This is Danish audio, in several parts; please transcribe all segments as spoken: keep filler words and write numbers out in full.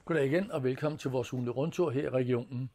Goddag igen, og velkommen til vores ugenlige rundtur her i regionen.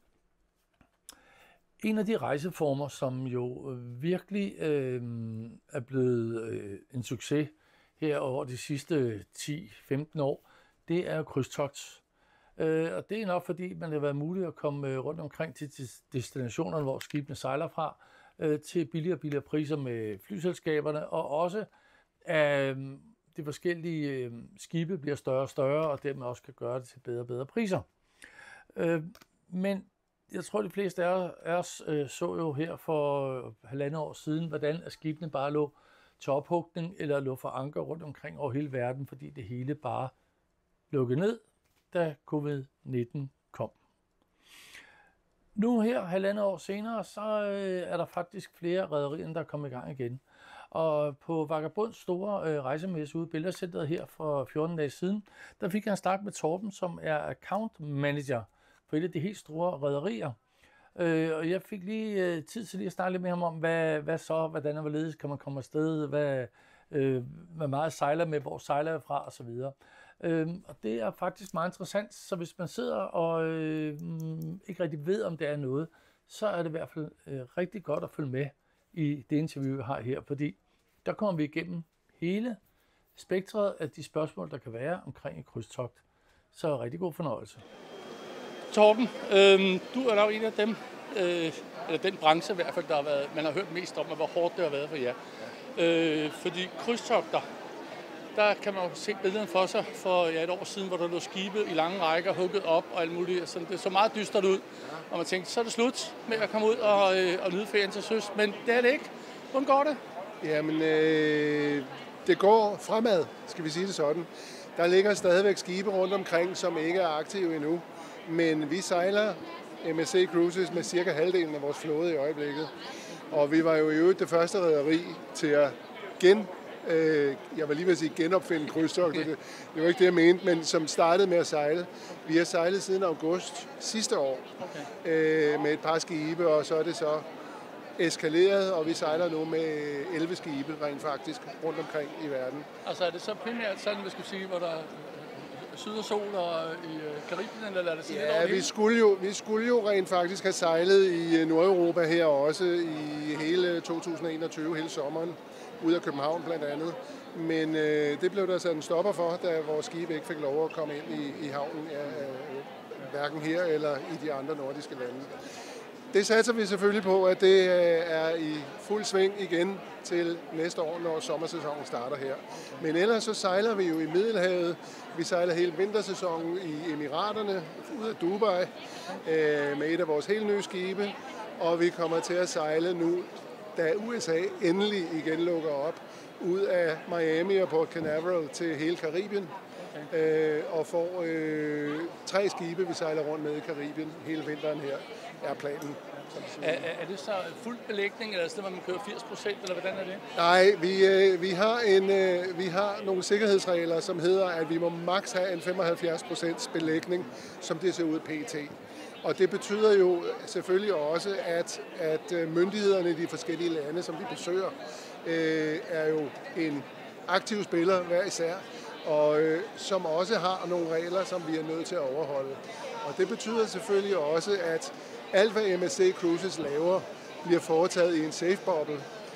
En af de rejseformer, som jo virkelig øh, er blevet øh, en succes her over de sidste ti til femten år, det er krydstogt. Øh, og det er nok fordi, man har været muligt at komme rundt omkring til destinationerne, hvor skibene sejler fra, øh, til billigere og billigere priser med flyselskaberne, og også øh, de forskellige øh, skibe bliver større og større, og dermed også kan gøre det til bedre og bedre priser. Øh, men jeg tror, de fleste af os øh, så jo her for halvandet år siden, hvordan skibene bare lå til ophugning eller lå for anker rundt omkring over hele verden, fordi det hele bare lukkede ned, da covid nitten kom. Nu her, halvandet år senere, så øh, er der faktisk flere rederier, der er kommet i gang igen. Og på Vagabunds store øh, rejsemesse ude i Bæltecentret her for fjorten dage siden, der fik jeg en snak med Torben, som er account manager for et af de helt store rederier. Øh, og jeg fik lige øh, tid til lige at snakke lidt med ham om, hvad, hvad så, hvordan og hvorledes kan man komme afsted, hvad, øh, hvad meget sejler med, hvor sejler jeg fra osv. Øh, og det er faktisk meget interessant, så hvis man sidder og øh, ikke rigtig ved, om det er noget, så er det i hvert fald øh, rigtig godt at følge med i det interview, vi har her, fordi der kommer vi igennem hele spektret af de spørgsmål, der kan være omkring et krydstogt. Så rigtig god fornøjelse. Torben, øh, du er nok en af dem, øh, eller den branche i hvert fald, der har været, man har hørt mest om, hvor hårdt det har været for jer. Øh, fordi krydstogter, der kan man jo se billederne for sig for ja, et år siden, hvor der lå skibe i lange rækker, hugget op og alt muligt. Så det så meget dystert ud, og man tænkte, så er det slut med at komme ud og, øh, og nyde ferien til søs. Men det er det ikke. Hvordan går det? Jamen, øh, det går fremad, skal vi sige det sådan. Der ligger stadigvæk skibe rundt omkring, som ikke er aktive endnu. Men vi sejler M S C Cruises med cirka halvdelen af vores flåde i øjeblikket. Og vi var jo i øvrigt det første rederi til at gen, øh, jeg vil lige vil sige genopfinde krydstogter. Det, det var ikke det, jeg mente, men som startede med at sejle. Vi har sejlet siden august sidste år okay. øh, med et par skibe, og så er det så eskaleret, og vi sejler nu med elleve skibe rent faktisk rundt omkring i verden. Altså er det så primært sådan, vi skal sige, hvor der syd og sol og i Karibien, eller er det sådan ja, lidt vi skulle, jo, vi skulle jo rent faktisk have sejlet i Nordeuropa her også i hele to tusind og enogtyve, hele sommeren, ud af København blandt andet. Men øh, det blev der sat en stopper for, da vores skibe ikke fik lov at komme ind i, i havnen, ja, hverken her eller i de andre nordiske lande. Det satser vi selvfølgelig på, at det er i fuld sving igen til næste år, når sommersæsonen starter her. Men ellers så sejler vi jo i Middelhavet. Vi sejler hele vintersæsonen i Emiraterne, ud af Dubai, med et af vores helt nye skibe. Og vi kommer til at sejle nu, da U S A endelig igen lukker op, ud af Miami og Port Canaveral til hele Karibien. Okay. Og får øh, tre skibe, vi sejler rundt med i Karibien hele vinteren her, er planen. Er, er det så fuld belægning, eller er det sådan, at man kører firs procent, eller hvordan er det? Nej, vi, øh, vi, har en, øh, vi har nogle sikkerhedsregler, som hedder, at vi må maks have en femoghalvfjerds procent belægning, som det ser ud pt. Og det betyder jo selvfølgelig også, at, at myndighederne i de forskellige lande, som vi besøger, øh, er jo en aktiv spiller hver især, og øh, som også har nogle regler, som vi er nødt til at overholde. Og det betyder selvfølgelig også, at alt hvad M S C Cruises laver, bliver foretaget i en safe bubble,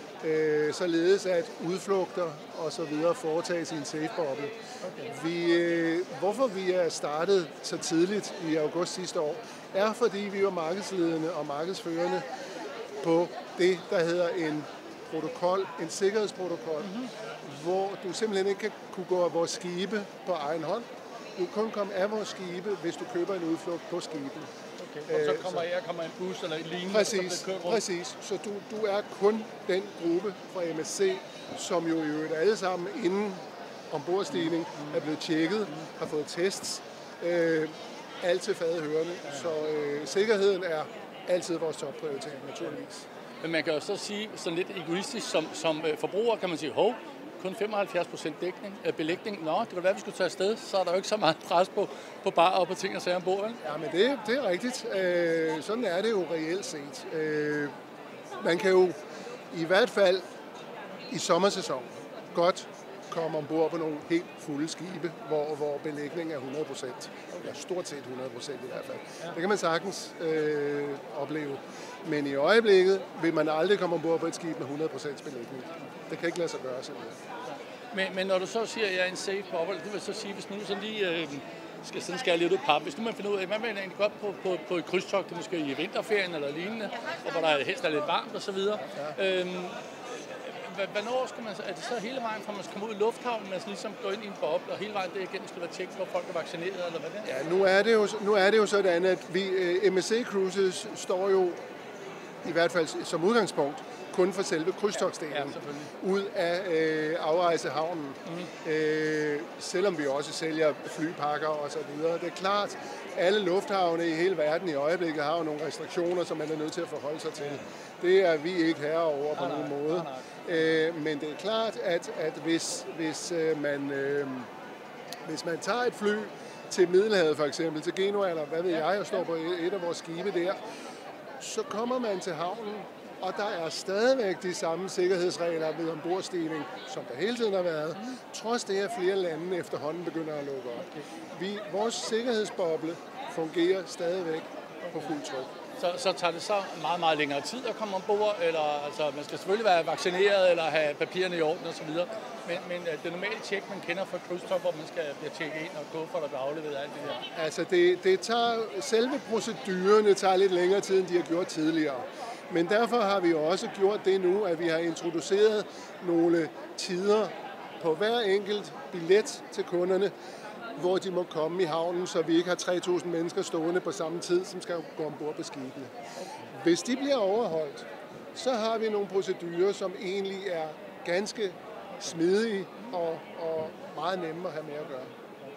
øh, således at udflugter og så videre foretages i en safe bubble. Okay. Vi, øh, hvorfor vi er startet så tidligt i august sidste år, er fordi vi var markedsledende og markedsførende på det, der hedder en protokol, en sikkerhedsprotokol, mm-hmm. hvor du simpelthen ikke kan kunne gå af vores skibe på egen hånd. Du kan kun komme af vores skibe, hvis du køber en udflugt på skibet. Okay. Og så kommer jeg, kommer en bus eller en lignende, præcis, præcis. Så du, du er kun den gruppe fra M S C, som jo i øvrigt alle sammen inden ombordstigning er blevet tjekket, har fået tests, øh, alt til fadehørende. Så øh, sikkerheden er altid vores topprioritering, naturligvis. Men man kan jo så sige, sådan lidt egoistisk som, som forbruger, kan man sige, hov, kun femoghalvfjerds procent dækning, øh, belægning. Nå, det kunne være, at vi skulle tage afsted, så er der jo ikke så meget pres på, på bar og på ting og sager ombord, vel? Ja, men det, det er rigtigt. Øh, sådan er det jo reelt set. Øh, man kan jo i hvert fald i sommersæsonen godt komme ombord på nogle helt fulde skibe, hvor, hvor belægningen er hundrede procent. Okay. Ja, stort set hundrede procent i hvert fald. Ja. Det kan man sagtens øh, opleve. Men i øjeblikket vil man aldrig komme ombord på et skib med hundrede procent belægning. Det kan ikke lade sig gøre simpelthen. Men, men når du så siger, at jeg er en safe bubble, det vil så sige, hvis nu sådan lige øh, skal, sådan skal jeg lidt ud af pap. Hvis nu man finder ud af, hvad man egentlig godt på, på, på et krydstogt, det måske i vinterferien eller lignende, og hvor der helst er lidt varmt og så videre. Ja. Øhm, Hvornår skal man, er det så hele vejen fra man skal komme ud i lufthavnen, man skal ligesom gå ind i en boble, og hele vejen det igen skal være tjekket, hvor folk er vaccineret, eller hvad det er? Ja, nu er det jo, nu er det jo sådan, at vi, uh, M S C Cruises står jo, i hvert fald som udgangspunkt, kun for selve krydstogtsdelen, ja, ud af øh, afrejsehavnen, mm. øh, selvom vi også sælger flypakker og så videre. Det er klart, alle lufthavne i hele verden i øjeblikket har jo nogle restriktioner, som man er nødt til at forholde sig til. Det er vi ikke herover på nogen måde. Øh, men det er klart, at, at hvis, hvis, øh, man, øh, hvis man tager et fly til Middelhavet for eksempel, til Genua eller hvad ved jeg, og står på et af vores skibe der, så kommer man til havnen, og der er stadigvæk de samme sikkerhedsregler ved ombordstigning, som der hele tiden har været, mm. trods det, at flere lande efterhånden begynder at lukke op. Vi, vores sikkerhedsboble fungerer stadigvæk på fuld tryk. Så, så tager det så meget, meget længere tid at komme ombord, eller altså, man skal selvfølgelig være vaccineret, eller have papirerne i orden osv., men, men det normale tjek, man kender fra krydstogt, hvor man skal blive tjekket ind og gå for at blive afleveret alt det her. Altså, det, det tager, selve procedurerne tager lidt længere tid, end de har gjort tidligere. Men derfor har vi også gjort det nu, at vi har introduceret nogle tider på hver enkelt billet til kunderne, hvor de må komme i havnen, så vi ikke har tre tusind mennesker stående på samme tid, som skal gå ombord på skibene. Hvis de bliver overholdt, så har vi nogle procedurer, som egentlig er ganske smidige og, og meget nemme at have med at gøre.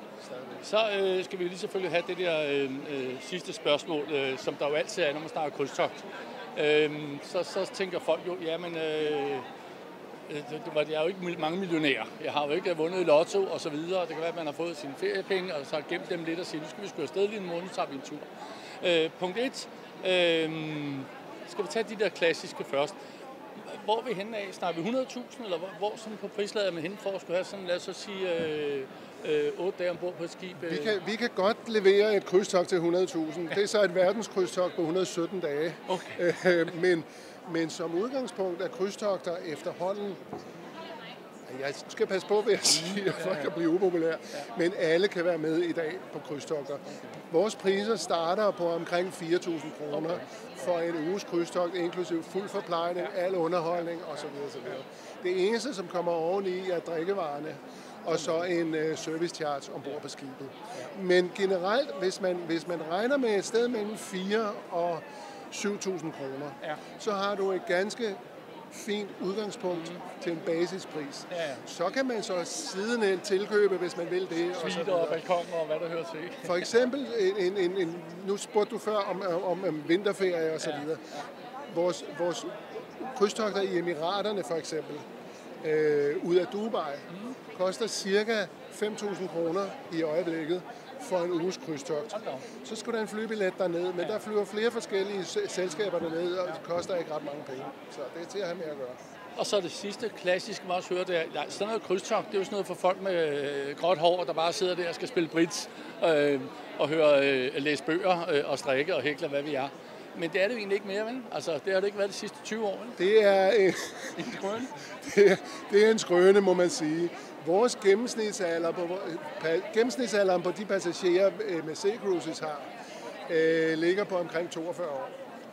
Så øh, skal vi lige selvfølgelig have det der øh, øh, sidste spørgsmål, øh, som der jo altid er, når man snakker krydstogt. Øh, så, så tænker folk jo, jamen, øh, det, det var, jeg er jo ikke mange millionærer. Jeg har jo ikke vundet i lotto og så videre. Det kan være, at man har fået sine feriepenge, og så har gemt dem lidt og sige, nu skal vi sgu afsted lige en måned, så tager vi en tur. Øh, punkt et. Øh, skal vi tage de der klassiske først. Hvor er vi henne af? Snakker vi hundrede tusind, eller hvor, hvor sådan på prislaget er man henne for at skulle have sådan, lad os så sige, øh, øh, otte dage ombord på et skib? Øh. Vi, kan, vi kan godt levere et krydstogt til hundrede tusind. Det er så et verdenskrydstogt på et hundrede og sytten dage. Okay. Øh, men, men som udgangspunkt er krydstogter efterhånden, jeg skal passe på, hvad jeg siger, for at blive upopulær, men alle kan være med i dag på krydstogter. Vores priser starter på omkring fire tusind kroner for en uges krydstogt, inklusiv fuld forplejning, al underholdning osv. osv. Det eneste, som kommer oveni, er drikkevarerne og så en uh, service charge ombord på skibet. Men generelt, hvis man, hvis man regner med et sted mellem fire og syv tusind kroner, ja. så har du et ganske fint udgangspunkt mm. til en basispris. Ja, ja. Så kan man så sidenhen tilkøbe, hvis man vil det. Suiter og, og balkoner og hvad der hører til. For eksempel, en, en, en, nu spurgte du før om, om, om vinterferie og så videre. Ja, ja. Vores, vores krydstogter i Emiraterne for eksempel, øh, ud af Dubai, mm. koster cirka fem tusind kroner i øjeblikket for en uges krydstogt. Så skulle der en flybillet derned, men der flyver flere forskellige selskaber derned, og det koster ikke ret mange penge. Så det er til at have med at gøre. Og så det sidste klassiske, man også hører, det er, ja, sådan noget krydstogt, det er jo sådan noget for folk med øh, gråt hår, der bare sidder der og skal spille bridge øh, og høre, øh, læse bøger øh, og strikke og hækle, hvad vi er. Men det er det jo egentlig ikke mere, vel? Altså, det har det ikke været de sidste tyve år, vel? Det er, øh, en skrøne. det, er, det er en skrøne, må man sige. Vores gennemsnitsalder på, gennemsnitsalderen på de passagerer, M S C Cruises har, øh, ligger på omkring toogfyrre år.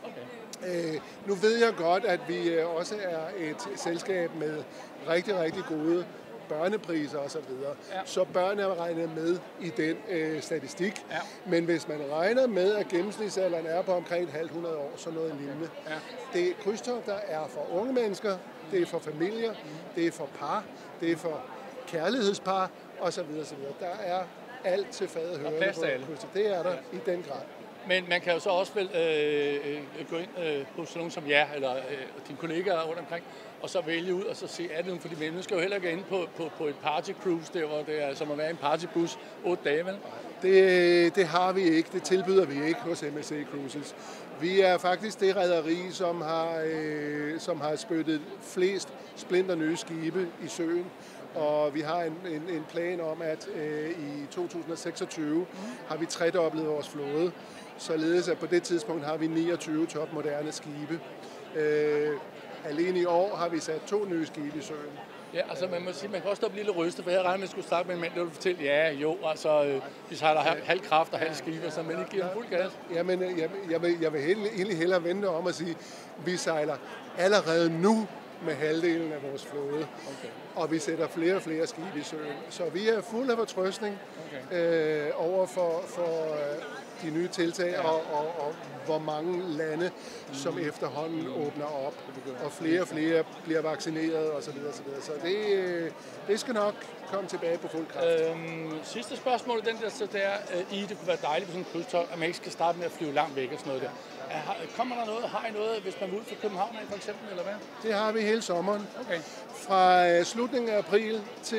Okay. Øh, nu ved jeg godt, at vi øh, også er et selskab med rigtig, rigtig gode børnepriser og så videre. Ja. Så børn er regnet med i den øh, statistik. Ja. Men hvis man regner med, at gennemsnitsalderen er på omkring et halvt hundrede år, så noget lignende. Ja. Det krydstogter er for unge mennesker, det er for familier, mm. det er for par, det er for kærlighedspar og så videre, så videre. Der er alt til fadet hørende på krydstogter. Det er der ja. i den grad. Men man kan jo så også vel øh, gå ind øh, hos nogen som jer, eller øh, dine kollegaer rundt omkring, og så vælge ud og så se, er det nogen, fordi vi skal jo heller ikke ind på, på, på et party cruise, der hvor det er som at være en partybus otte dage, vel? Det, det har vi ikke, det tilbyder vi ikke hos M S C Cruises. Vi er faktisk det rederi, som har, øh, som har spyttet flest splinter nye skibe i søen, Og vi har en, en, en plan om, at øh, i to tusind og seksogtyve mm. har vi tredoblet vores flåde, således at på det tidspunkt har vi niogtyve topmoderne skibe. Øh, alene i år har vi sat to nye skibe i søen. Ja, altså man må sige, man kan også stå blive lidt rystet, for jeg regner med, at jeg skulle starte med en mand, der vil fortælle, ja, jo, altså, øh, vi har der halv kraft og halv skibe, så man ikke giver en fuld gas. Jamen, jeg, jeg vil, jeg vil egentlig hellere vente om at sige, at vi sejler allerede nu med halvdelen af vores flåde, okay. Og vi sætter flere og flere skibe i søen. Så vi er fulde af fortrøstning okay. øh, over for, for øh, de nye tiltag, ja. og, og, og hvor mange lande, som mm. efterhånden mm. åbner op, og flere og flere bliver vaccineret osv. Så, så det, øh, det skal nok komme tilbage på fuld kraft. Øhm, sidste spørgsmål, den der, så det er, øh, I, det kunne være dejligt på sådan en krydstogt, at man ikke skal starte med at flyve langt væk og sådan noget der. Kommer der noget, har I noget, hvis man vil ud fra København af, for eksempel, eller hvad? Det har vi hele sommeren. Okay. Fra slutningen af april til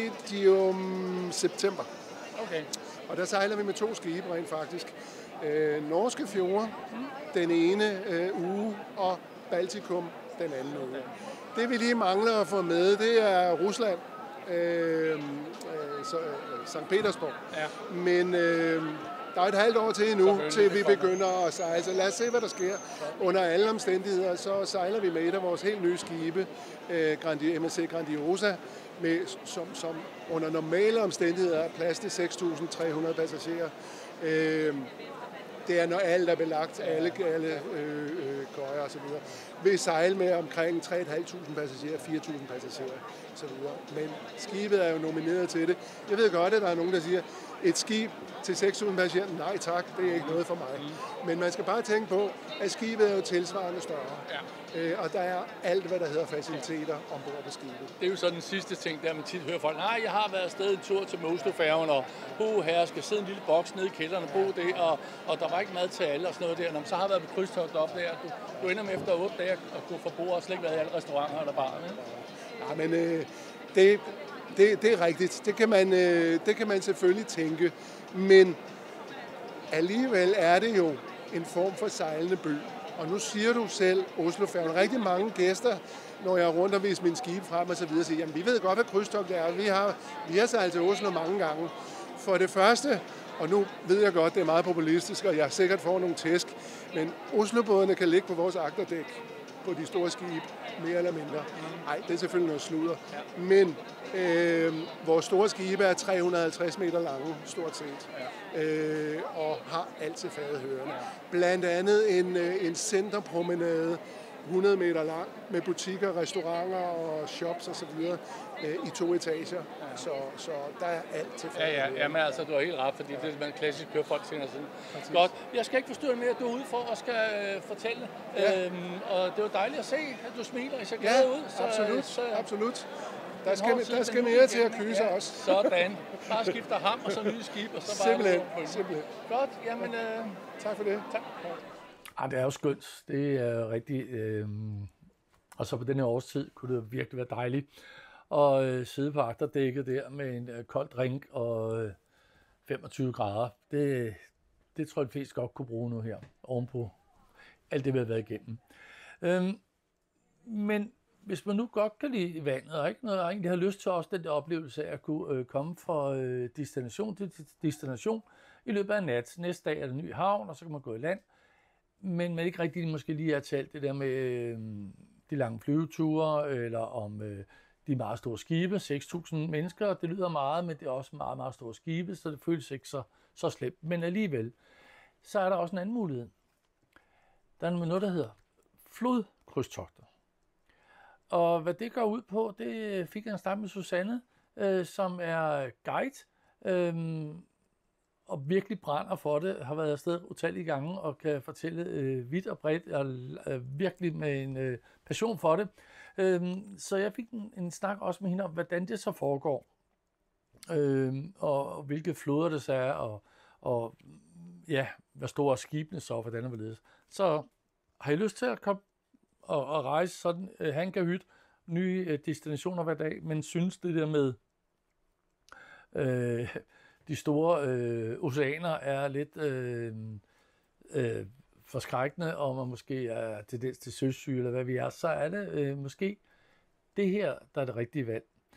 medium september. Okay. Og der sejler vi med to skibe rent faktisk. Øh, norske fjorde mm. den ene øh, uge, og Baltikum den anden uge. Okay. Det vi lige mangler at få med, det er Rusland, øh, øh, så, øh, Sankt Petersborg. Ja. Men øh, der er et halvt år til endnu, til vi begynder at sejle. Så lad os se, hvad der sker. Under alle omstændigheder, så sejler vi med et af vores helt nye skibe, øh, Grandi, M S C Grandiosa, med, som, som under normale omstændigheder er plads til seks tusind tre hundrede passagerer. Øh, det er, når alt er belagt, alle, alle øh, øh, køjer og så videre. Vi sejler med omkring tre tusind fem hundrede passagerer, fire tusind passagerer og så videre. Men skibet er jo nomineret til det. Jeg ved godt, at der er nogen, der siger, et skib til seks tusind passagerer, nej tak, det er ikke noget for mig. Men man skal bare tænke på, at skibet er jo tilsvarende større. Ja. Øh, og der er alt, hvad der hedder faciliteter ombord på skibet. Det er jo så den sidste ting, der man tit hører folk, nej, jeg har været afsted en tur til Moslofærgen, og ho, her skal sidde en lille boks nede i kælderen og bo der, og, og der var ikke mad til alle og sådan noget der. Når man så har været på krydstogt op der, du, du ender med efter otte dage at kunne få bord og slet ikke været i alle restauranter eller barer. Ja, men øh, det, det, det er rigtigt. Det kan, man, øh, det kan man selvfølgelig tænke. Men alligevel er det jo en form for sejlende by. Og nu siger du selv, Oslofærgen, rigtig mange gæster, når jeg er rundt og viser min skib frem og så videre, siger, jamen vi ved godt, hvad krydstogt er. Vi har, vi har sejlet til Oslo mange gange. For det første, og nu ved jeg godt, det er meget populistisk, og jeg sikkert får nogle tæsk, men Oslobådene kan ligge på vores agterdæk på de store skibe, mere eller mindre. Nej, det er selvfølgelig noget sludder. Men øh, vores store skibe er tre hundrede og halvtreds meter lange, stort set, øh, og har alt til fadehørende. Blandt andet en, en centerpromenade, hundrede meter lang, med butikker, restauranter og shops og så videre øh, i to etager. Ja. Så, så der er alt til fadehørende. Ja, ja, ja, men altså, du har helt ret, fordi det er, man klassisk kører folk til siden. Godt. Jeg skal ikke forstyrre mere, at du er ude for at skal øh, fortælle. Ja. Øhm, og det var dejligt at se, at du smiler, I ser glade ja, ud. Så, absolut, så, absolut. Der skal, der skal mere til at kyse ja, også. Sådan. Bare skifter ham og så nye skib, og så bare... Simpelthen, simpelthen. Godt, jamen... Øh, tak for det. Tak. Ah, det er jo skønt. Det er rigtig... Øh... Og så på den her årstid kunne det virkelig være dejligt at øh, sidde på agterdækket der med en øh, kold drink og øh, femogtyve grader. Det, det tror jeg, de fleste godt kunne bruge nu her, ovenpå alt det, vi har været igennem. Øhm, men hvis man nu godt kan lide vandet, og ikke noget, og egentlig har lyst til også den der oplevelse af at kunne øh, komme fra øh, destination til destination i løbet af en nat. Næste dag er der ny havn, og så kan man gå i land. Men man ikke rigtig måske lige er til alt det der med øh, de lange flyveture, eller om øh, de meget store skibe, seks tusind mennesker. Det lyder meget, men det er også meget, meget store skibe, så det føles ikke så, så slemt. Men alligevel, så er der også en anden mulighed. Der er noget, der hedder flodkrydstogter. Og hvad det går ud på, det fik jeg en snak med Susanne, øh, som er guide, øh, og virkelig brænder for det, har været afsted utallige gange, og kan fortælle øh, vidt og bredt, og øh, virkelig med en øh, passion for det. Øh, så jeg fik en, en snak også med hende om, hvordan det så foregår, øh, og, og hvilke floder det så er, og, og ja, hvad store skibene så, hvordan det vil ledes. Så har I lyst til at komme og, og rejse sådan, øh, han kan hytte nye øh, destinationer hver dag, men synes det der med øh, de store øh, oceaner er lidt øh, øh, forskrækkende, og man måske er til dels til søsyge, eller hvad vi er, så er det øh, måske det her, der er det rigtige valg.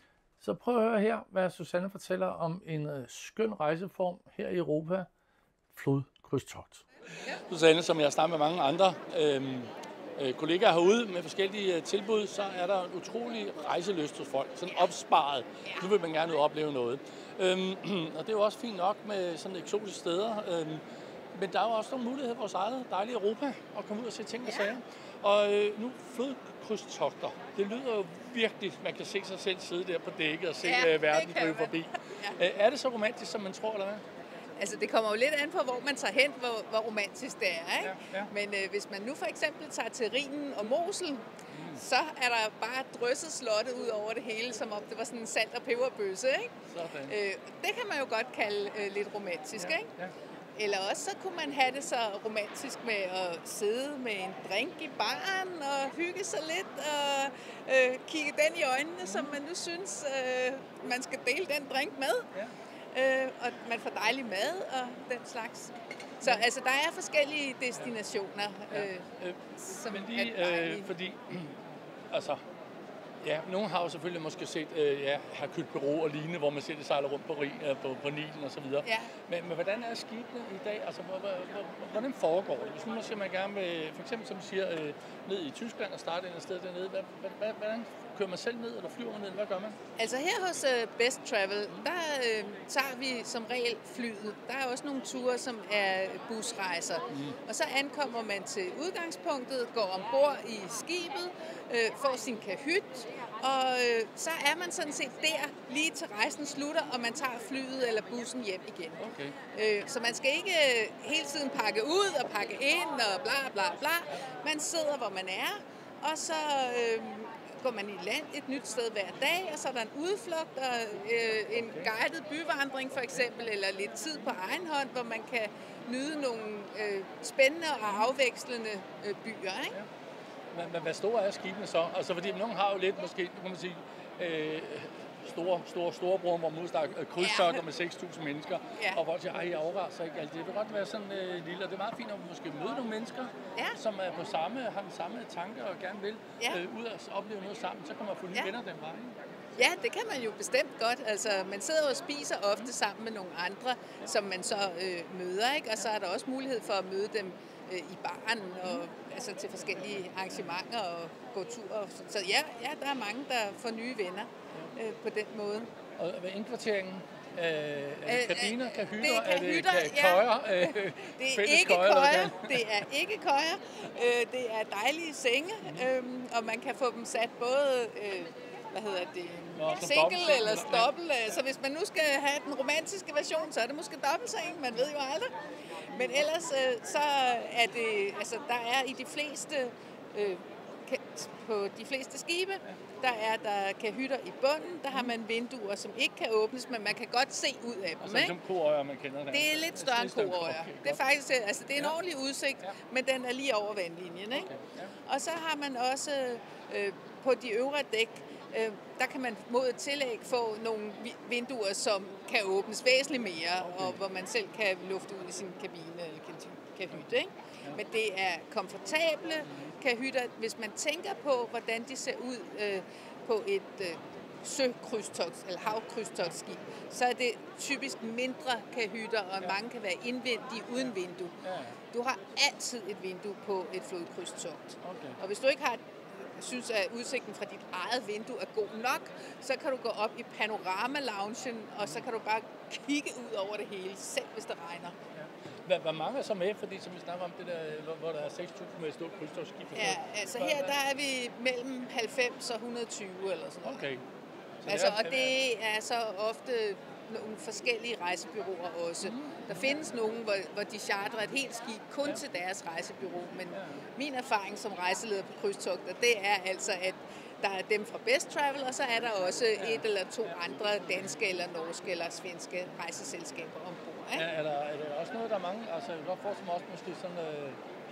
Så prøv at høre her, hvad Susanne fortæller om en øh, skøn rejseform her i Europa, flodkrydstogt. Susanne, som jeg har snakket med mange andre øh, øh, kollegaer herude med forskellige øh, tilbud, så er der en utrolig rejselyst hos folk, sådan opsparet. Nu vil man gerne ud og opleve noget. Øhm, og det er jo også fint nok med sådan eksotiske steder, øhm, men der er jo også nogle muligheder for vores eget dejlige Europa at komme ud og se ting og sager. Og øh, nu flodkrydstogter, det lyder jo virkelig, man kan se sig selv sidde der på dækket og se ja, øh, verden drive forbi. ja. Øh, er det så romantisk, som man tror, eller hvad? Altså, det kommer jo lidt an på, hvor man tager hen, hvor, hvor romantisk det er, ikke? Ja, ja. Men øh, hvis man nu for eksempel tager til Rhinen og Mosel, mm. så er der bare drysset slotte ud over det hele, som om det var sådan en salt- og peberbøsse, ikke? Sådan. Øh, det kan man jo godt kalde øh, lidt romantisk, Ja, ikke? ja. Eller også så kunne man have det så romantisk med at sidde med en drink i baren og hygge sig lidt og øh, kigge den i øjnene, mm. som man nu synes, øh, man skal dele den drink med. Ja. Øh, og man får dejlig mad og den slags. Så ja. altså, der er forskellige destinationer, Ja. øh, Øh, som men er lige, dejlige. øh, fordi, altså, ja, nogen har jo selvfølgelig måske set øh, ja, Hercule Poirot og lignende, hvor man ser det sejler rundt på, øh, på, på Nilen og så videre. Ja. Men, men hvordan er skibene i dag? Altså, hvor- hvor- hvor- hvordan foregår det? Hvis nu siger man gerne vil, for eksempel som du siger, øh, ned i Tyskland og starte et sted dernede, hvad, hvad, hvad, hvordan kører man selv ned, eller flyver man ned, eller hvad gør man? Altså her hos uh, Best Travel, der øh, tager vi som regel flyet. Der er også nogle ture, som er busrejser. Mm. Og så ankommer man til udgangspunktet, går ombord i skibet, øh, får sin kahyt, og øh, så er man sådan set der, lige til rejsen slutter, og man tager flyet eller bussen hjem igen. Okay. Øh, så man skal ikke øh, hele tiden pakke ud og pakke ind og bla bla bla. Man sidder, hvor man er, og så øh, går man i land et nyt sted hver dag, og så er der en udflugt og øh, en guided byvandring for eksempel, eller lidt tid på egen hånd, hvor man kan nyde nogle øh, spændende og afvekslende øh, byer, ikke? Men, men hvad store er skibene så? Altså, fordi nogen har jo lidt, måske, kan man sige, øh, store, store, store bror, hvor man udstakker øh, krydstogter med seks tusind mennesker, Ja. og folk siger, ej, jeg overrasker sig ikke alt det. Det vil godt være sådan øh, lille, og det er meget fint at måske møde nogle mennesker, Ja. som er på samme, har den samme tanker og gerne vil Ja. øh, ud og opleve noget sammen, så kan man få nye Ja. venner den vej. ikke? Ja, det kan man jo bestemt godt. Altså, man sidder og spiser ofte sammen med nogle andre, som man så øh, møder, ikke? Og så er der også mulighed for at møde dem øh, i baren og altså til forskellige arrangementer og gå tur. Så ja, ja, der er mange, der får nye venner øh, på den måde. Og ved indkvarteringen, øh, er Øh, det kabiner, øh, kahytter, det er er det kahytter, ka- ja. køjer, øh, Det er fælles ikke køjer, eller hvad køjer, det det er ikke køjer. Øh, det er dejlige senge, øhm, og man kan få dem sat både, øh, hvad hedder det, Nå, som single dobbeltseng, eller eller- dobbelt. øh, Så hvis man nu skal have den romantiske version, så er det måske dobbeltseng, man ved jo aldrig. Men ellers øh, så er det, altså der er i de fleste, øh, ka- på de fleste skibe, der er der kahytter i bunden, der har man vinduer, som ikke kan åbnes, men man kan godt se ud af dem, Altså ikke? som koøjer, man kender det. Det er lidt større end koøjer. Okay, Det er faktisk, altså det er en Ja. ordentlig udsigt, Ja. men den er lige over vandlinjen, ikke? Okay, ja. Og så har man også øh, på de øvre dæk, øh, der kan man mod et tillæg få nogle vi- vinduer, som kan åbnes væsentligt mere, okay. og hvor man selv kan lufte ud i sin kabine eller kan- kahytte, ikke? Ja. Men det er komfortable kahytter, hvis man tænker på, hvordan de ser ud øh, på et øh, søkrydstogt eller havkrydstogtskib, så er det typisk mindre kahytter, og ja. mange kan være indvendige uden vindue. Ja. Du har altid et vindue på et flodkrydstogt. Okay. Og hvis du ikke har synes, at udsigten fra dit eget vindue er god nok, så kan du gå op i panorama-loungen, og så kan du bare kigge ud over det hele, selv hvis det regner. Hvad, hvad mange er så med, fordi som vi snakker om det der, hvor, hvor der er seks tusind med et stort krydstogtskib? Ja, altså her der er vi mellem halvfems og et hundrede og tyve eller sådan noget. Okay. Så Altså, er- og det er så ofte nogle forskellige rejsebyråer også. Mm. Der findes nogen, hvor, hvor de chartrer et helt skib kun Ja. til deres rejsebyrå, men Ja. min erfaring som rejseleder på krydstogter, det er altså, at der er dem fra Best Travel, og så er der også et eller to andre danske eller norske eller svenske rejseselskaber ombord. Er, Ikke? er, der, er der også noget, der er mange, altså jeg kan godt forestille mig også måske sådan øh,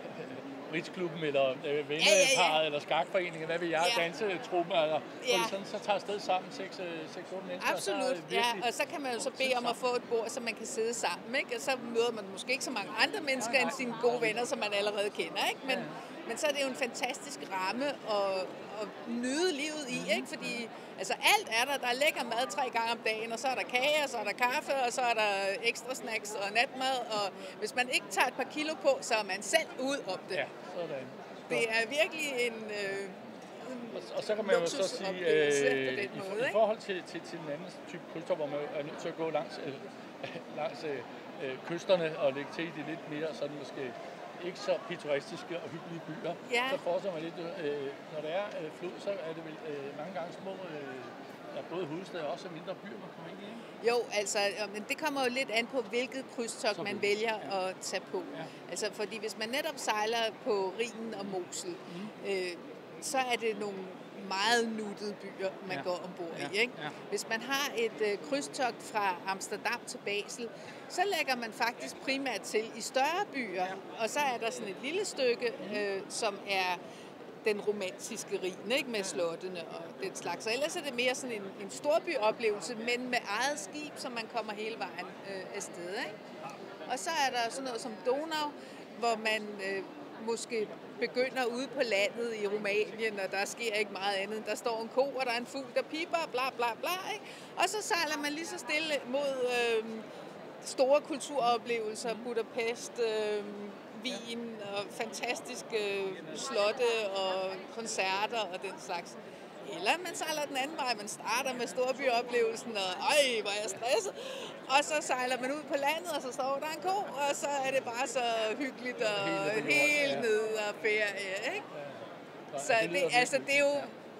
Ritzklubben eller øh, venneparet Ja, ja, ja. eller skakforeningen, hvad ved jeg, Ja. dansetruppen, eller, Ja. hvor de sådan, så tager afsted sammen, seks otte mennesker. Og så er Absolut, det ja, virkelig- og så kan man jo så bede om at få et bord, så man kan sidde sammen, ikke? Og så møder man måske ikke så mange andre mennesker Nej, end nej. sine gode venner, som man allerede kender, ikke? Men, Men så er det jo en fantastisk ramme at, at nyde livet i, ikke? Fordi altså, alt er der. Der er lækker mad tre gange om dagen, og så er der kage, og så er der kaffe, og så er der ekstra snacks og natmad. Og hvis man ikke tager et par kilo på, så er man selv ud om det. Ja, sådan. Det er virkelig en... Øh, Og, og så kan man jo så sige, øh, i, måde, i forhold til, til, til den anden type krydstogt, hvor man er nødt til at gå langs, øh, langs øh, kysterne og lægge til i de lidt mere sådan måske ikke så pittoreskiske og hyggelige byer, ja. så forestiller man lidt, øh, når der er øh, flod, så er det vel øh, mange gange små, øh, ja, både hovedsteder og også mindre byer, man kommer ind i, ikke? Jo, altså, men det kommer jo lidt an på, hvilket krydstogt man vælger ja. at tage på. Ja. Altså, fordi hvis man netop sejler på Rhinen og Mosel, mm. øh, så er det nogle meget nuttede byer, man ja. går ombord ja. i. Ikke? Ja. Hvis man har et øh, krydstogt fra Amsterdam til Basel, så lægger man faktisk primært til i større byer, ja. og så er der sådan et lille stykke, øh, som er den romantiske Rhin, ikke? Med slottene og den slags. Så ellers er det mere sådan en, en storbyoplevelse, men med eget skib, så man kommer hele vejen øh, afsted. Ikke? Og så er der sådan noget som Donau, hvor man øh, måske begynder ude på landet i Rumænien, og der sker ikke meget andet. Der står en ko, og der er en fugl, der piper, bla bla bla. Ikke? Og så sejler man lige så stille mod øh, store kulturoplevelser, Budapest, øh, Wien og fantastiske øh, slotte og koncerter og den slags. Eller man sejler den anden vej. Man starter med storbyeoplevelsen, og øj, hvor er jeg stresset. Og så sejler man ud på landet, og så står der en ko, og så er det bare så hyggeligt og helt ned og ferie, ikke? Så det, altså, det er jo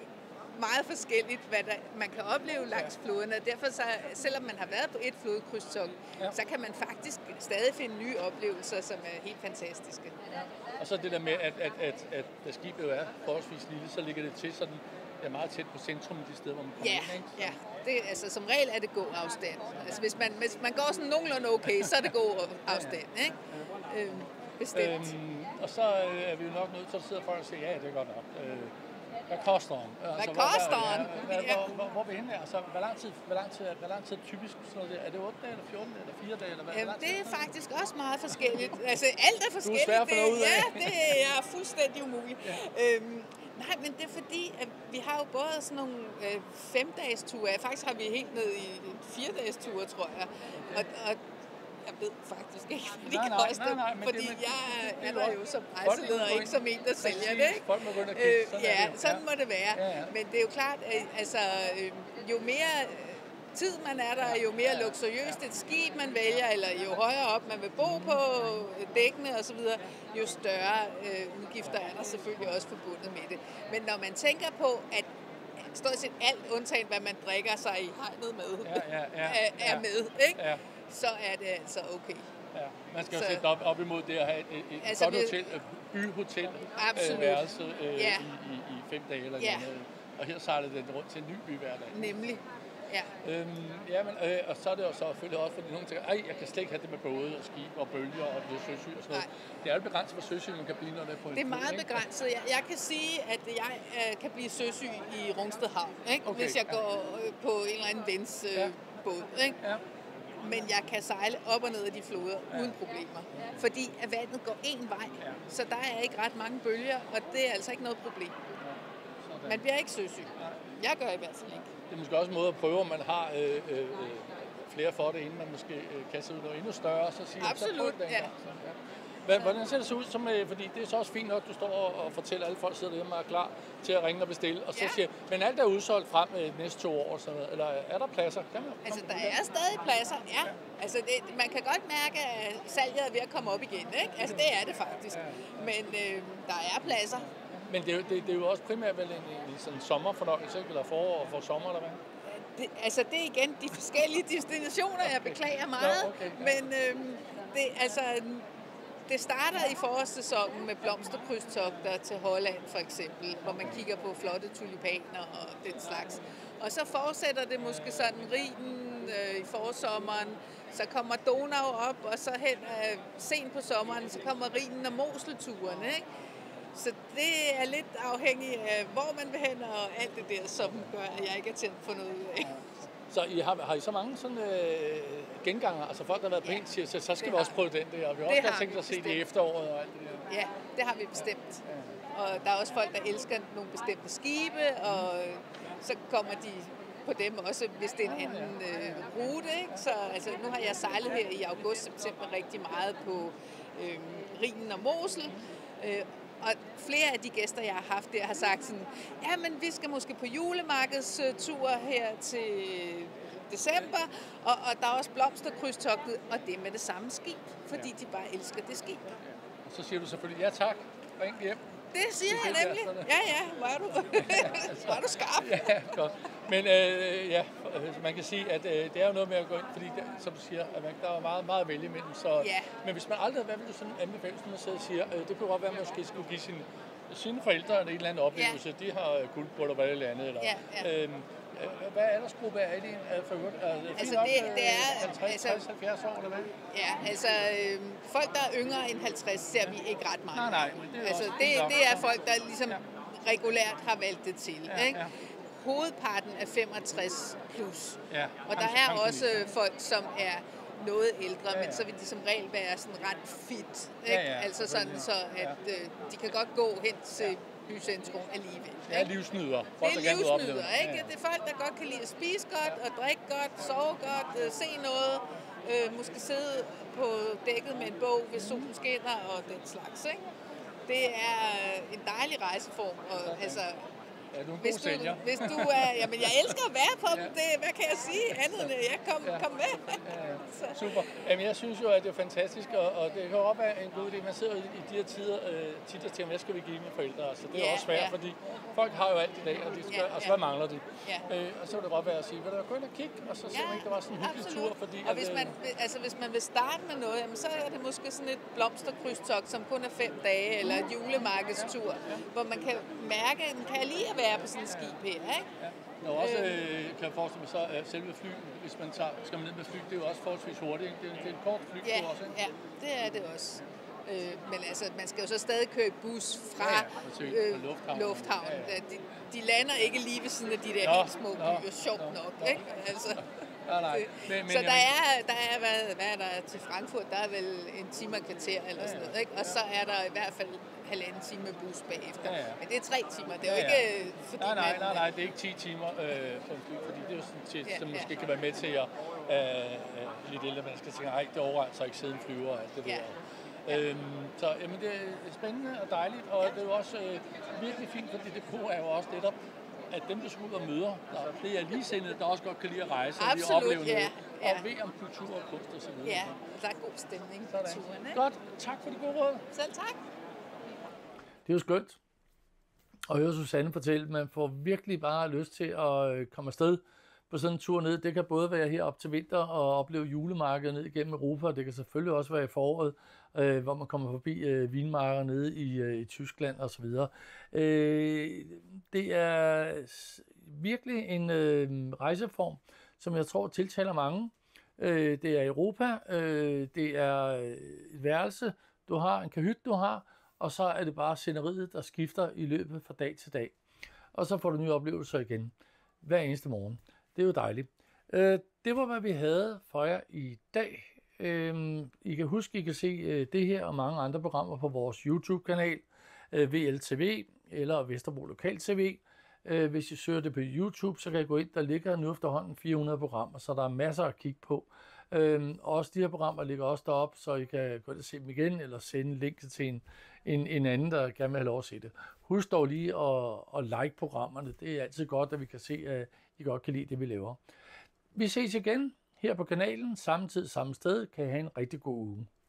meget forskelligt, hvad der, man kan opleve langs floderne. Derfor, så, selvom man har været på et flodkrydstogt, ja. så kan man faktisk stadig finde nye oplevelser, som er helt fantastiske. Ja. Og så det der med, at, at, at, at, at skibet er forholdsvis lille, så ligger det til sådan, det er meget tæt på centrum i de steder, hvor man kommer ja, ind, ikke? Ja, det, altså, som regel er det god afstand. Altså, hvis man, hvis man går sådan nogenlunde okay, så er det god afstand, ikke? Øhm, bestemt. Øhm, og så øh, er vi jo nok nødt til at sidde og folk og sige, ja, det er godt nok. Øh, Hvad koster den? Hvad altså, koster den? Ja, ja, hvor, hvor, hvor er vi henne? Altså, hvor lang tid, hvor lang tid, hvor lang tid er typisk sådan noget der? Er det otte dage, eller fjorten dage, eller fire dage? Eller hvad, Jamen, det er faktisk også meget forskelligt. Altså, alt er forskelligt. Du er svær at få noget ud af. Ja, det er fuldstændig umuligt. Ja. Øhm, nej, men det er fordi, at vi har jo både sådan nogle øh, femdages ture. Faktisk har vi helt ned i fire dages ture, tror jeg. Og, og jeg ved faktisk ikke, hvad de nej, koster, nej, nej, fordi det, jeg det, er der jo som rejseleder, ikke som en, der sælger det. Ikke? Folk må gå ind og kigge. Sådan øh, ja, det. sådan må det være. Ja, ja. Men det er jo klart, at altså, øh, jo mere tid man er der, jo mere luksuriøst et skib man vælger, eller jo højere op man vil bo på, dækkene osv., jo større øh, udgifter er der selvfølgelig også forbundet med det. Men når man tænker på, at stort set alt undtagen, hvad man drikker sig i hegnet med, ja, ja, ja, er, er ja. med, ikke? Ja. Så er det altså okay. Ja, man skal jo så, sætte op, op imod det at have et, et, et altså, godt hotel, et byhotel øh, værelse øh, ja. i, i, i fem dage eller ja. noget. Og her sejler det rundt til en ny by hver dag. Nemlig. Ja. Øhm, ja, men, øh, og så er det jo så selvfølgelig også, fordi nogen tænker, ej, jeg kan slet ikke have det med både og skib og bølger og søsyg og sådan noget. Nej. Det er jo begrænset, hvor søsyg man kan blive, når det er på en Det er meget flod, begrænset. Jeg, jeg kan sige, at jeg øh, kan blive søsyg i Rungsted Havn, ikke? Okay. Hvis jeg ja. går øh, på en eller anden vens øh, ja. båd. Ikke? Ja. Men jeg kan sejle op og ned af de floder ja. uden problemer. Fordi at vandet går én vej, ja. så der er ikke ret mange bølger, og det er altså ikke noget problem. Ja. Man bliver ikke søsyg. Jeg gør i hvert fald ikke. Det er måske også en måde at prøve, om man har øh, øh, flere for det, inden man måske øh, kan se ud noget endnu større, så siger absolut, så ja. Så, ja. Hvordan ser det så ud? Som, øh, fordi det er så også fint nok, at du står og, og fortæller, at alle folk sidder derhjemme og er klar til at ringe og bestille, og så ja. siger, men alt er udsolgt frem øh, de næste to år, sådan noget. Eller er der pladser? Kan man, altså, der er stadig pladser, ja. ja. Altså, det, man kan godt mærke, at salget er ved at komme op igen, ikke? Altså, det er det faktisk. Ja. Men øh, der er pladser. Men det er, jo, det, det er jo også primært vel en, en sådan sommerfornøjelse, ikke? Eller forår for sommer, eller hvad? Det, altså, det er igen de forskellige destinationer, okay. jeg beklager meget. Ja, okay, ja. Men øh, det, altså, det starter i forårssæsonen med blomsterkrydstogter til Holland, for eksempel, hvor man kigger på flotte tulipaner og den slags. Og så fortsætter det måske sådan Rhinen øh, i forsommeren, så kommer Donau op, og så hen øh, sent på sommeren, så kommer Rhinen og Moselturen, ikke? Så det er lidt afhængigt af, hvor man vil hen, og alt det der, som gør, at jeg ikke er til at få noget ud af. Så I har, har I så mange sådan øh, genganger, altså folk, der har været på ja, en, siger, så, så skal vi også prøve den der, og vi har også tænkt os at se det i efteråret og alt det der. Ja, det har vi bestemt. Ja. og der er også folk, der elsker nogle bestemte skibe, og så kommer de på dem også, hvis det er en anden øh, rute. Ikke? Så altså, nu har jeg sejlet her i august-september rigtig meget på øh, Rhinen og Mosel, øh, og flere af de gæster, jeg har haft der, har sagt sådan, ja, men vi skal måske på julemarkedstur her til december, og, og der er også blomsterkrydstogtet, og det er med det samme skib, fordi ja. de bare elsker det skib. Og så siger du selvfølgelig, ja tak, ring hjem. Det siger jeg nemlig. Ja, ja, hvor er du, hvor er du skarp. Ja, godt. Men øh, ja, man kan sige, at øh, det er jo noget med at gå ind, fordi der, som du siger, at man, der er meget, meget at vælge imellem. Så, ja. Men hvis man aldrig, hvad vil du sådan anbefale, som man sidder og siger, øh, det kunne godt være, at man måske skulle give sine, sine forældre en eller anden oplevelse. Ja. De har guldbrud eller hvad eller andet. Eller, ja, ja. Øhm, hvad aldersgruppe er det for øvrigt? Altså det, det er halvtreds til halvfjerds år eller hvad? Ja, altså øh, folk der er yngre end halvtreds ser vi ikke ret mange. Nej, nej, men det er altså også, det, det er folk der ligesom ja. regulært har valgt det til, ja, ikke? Ja. Hovedparten er femogtres plus. Ja, og der er også folk som er noget ældre, ja, ja. men så vil de som regel være sådan ret fit, ikke? Ja, ja. Altså sådan så at øh, de kan godt gå hen til bycentrum alligevel. Det er livsnyder. Folk, det er livsnyder, ikke? Ja, ja. Det er folk, der godt kan lide at spise godt, og drikke godt, sove godt, øh, se noget, øh, måske sidde på dækket med en bog, hvis solen skinner og den slags, ikke? Det er en dejlig rejseform, og altså... Ja, du er en hvis, god du, sælger. hvis du er... Jamen, jeg elsker at være på dem. Det, hvad kan jeg sige? Andet end, jeg kom, ja. kom med. Ja, ja. Super. Jamen, jeg synes jo, at det er fantastisk, og, og det kan også være en god idé. Man sidder i de her tider øh, tit og tænker, hvad skal vi give mine forældre? Altså, det er ja, også svært, ja. fordi folk har jo alt i dag, og, de skal, ja, ja. og så hvad mangler de? Ja. Øh, og så vil det godt være at sige, vil du gå ind og kigge, og så ser ja, man ikke, der var sådan en hyggelig tur. Fordi, og hvis man, altså, hvis man vil starte med noget, jamen, så er det måske sådan et blomsterkrydstogt, som kun er fem dage, eller et julemarkedstur, ja. hvor man kan mærke, at man kan lige at være på sådan en skib her, ikke? Ja. Der er også, øh, kan jeg forestille mig så, at selve fly, hvis man tager, skal man ned med fly, det er jo også forholdsvis hurtigt, ikke? Det er, det er en kort fly ja, også, ikke? Ja, det er det også. Øh, men altså, man skal jo så stadig købe bus fra ja, ja, øh, lufthavnen. lufthavnen. Ja, ja. De, de lander ikke lige ved siden af de der nå, helt små nå, byer, sjovt nå, nok, nå. ikke? Altså, nej, nej. Men, men, så der jamen, er, der er hvad, hvad er der til Frankfurt? Der er vel en time og kvarter eller sådan noget, ikke? Og så er der i hvert fald halvanden time med bus bagefter. Ja, ja. Men det er tre timer. Det er jo ja, ikke... Ja. Fordi nej, nej, man, nej, nej, det er ikke ti timer øh, på en fly, fordi det er jo sådan til, ja, som måske ja. kan være med til at øh, øh, lidt ældre mennesker tænker, ej, det overregner sig ikke siden flyver og alt det ja. der. Ja. Øhm, så jamen, det er spændende og dejligt, og ja. det er jo også øh, virkelig fint, fordi det gode er jo også netop, at dem, der skal ud og møder, der, det er ligesindede, der også godt kan lide at rejse og lige opleve ja. noget, ja. og ved om kultur og kunst og så videre. Ja, der er god stemning på turen, ikke? Godt, tak for de gode råd. Selv tak. Det er jo skønt at høre Susanne fortælle, at man får virkelig bare lyst til at komme afsted på sådan en tur ned. Det kan både være her op til vinter og opleve julemarkedet ned igennem Europa, og det kan selvfølgelig også være i foråret, øh, hvor man kommer forbi øh, vinmarker nede i, øh, i Tyskland osv. Øh, det er virkelig en øh, rejseform, som jeg tror tiltaler mange. Øh, det er Europa, øh, det er et værelse, du har, en kahyt, du har, og så er det bare sceneriet, der skifter i løbet fra dag til dag. Og så får du nye oplevelser igen hver eneste morgen. Det er jo dejligt. Øh, det var, hvad vi havde for jer i dag. Øh, I kan huske, I kan se øh, det her og mange andre programmer på vores YouTube-kanal, øh, V L T V eller Vesterbro Lokal T V. Øh, hvis I søger det på YouTube, så kan I gå ind, der ligger nu efterhånden fire hundrede programmer, så der er masser at kigge på. Øh, også de her programmer ligger også deroppe, så I kan gå ind og se dem igen, eller sende en link til en, en, en anden, der gerne vil have lov at se det. Husk dog lige at, at like programmerne. Det er altid godt, at vi kan se, at I godt kan lide det, vi laver. Vi ses igen her på kanalen, samme tid, samme sted. Kan I have en rigtig god uge.